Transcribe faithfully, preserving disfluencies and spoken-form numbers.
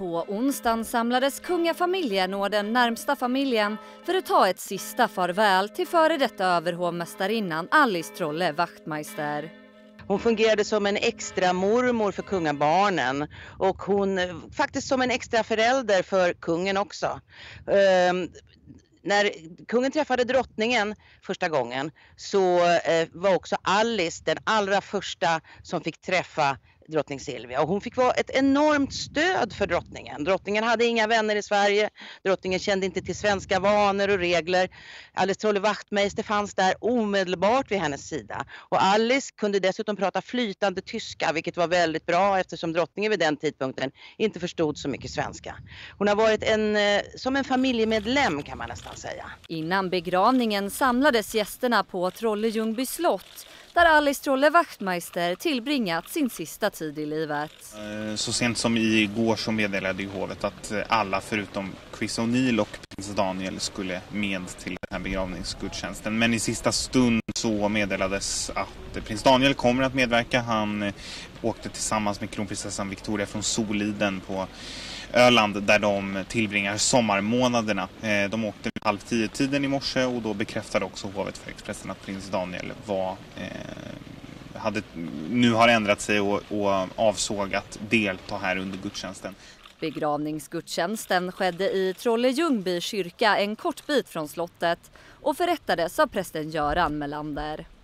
På onsdagen samlades kungafamiljen och den närmsta familjen för att ta ett sista farväl till före detta överhovmästarinnan Alice Trolle Wachtmeister. Hon fungerade som en extra mormor för kungabarnen och hon faktiskt som en extra förälder för kungen också. Ehm, när kungen träffade drottningen första gången så eh, var också Alice den allra första som fick träffa drottning Silvia, och hon fick vara ett enormt stöd för drottningen. Drottningen hade inga vänner i Sverige, drottningen kände inte till svenska vanor och regler. Alice Trolle Wachtmeister fanns där omedelbart vid hennes sida, och Alice kunde dessutom prata flytande tyska, vilket var väldigt bra eftersom drottningen vid den tidpunkten inte förstod så mycket svenska. Hon har varit en, som en familjemedlem kan man nästan säga. Innan begravningen samlades gästerna på Trolle-Ljungby slott, där Alice Trolle Wachtmeister tillbringat sin sista tid i livet. Så sent som igår så meddelade ju hovet att alla förutom Chris O'Neill och prins Daniel skulle med till den här begravningsgudstjänsten. Men i sista stund så meddelades att prins Daniel kommer att medverka. Han åkte tillsammans med kronprinsessan Victoria från Soliden på Öland där de tillbringar sommarmånaderna. De åkte vid halv tio tiden i morse och då bekräftade också hovet för Expressen att prins Daniel var, eh, hade, nu har ändrat sig och, och avsåg att delta här under gudstjänsten. Begravningsgudstjänsten skedde i Trolle-Ljungby kyrka en kort bit från slottet och förrättades av prästen Göran Melander.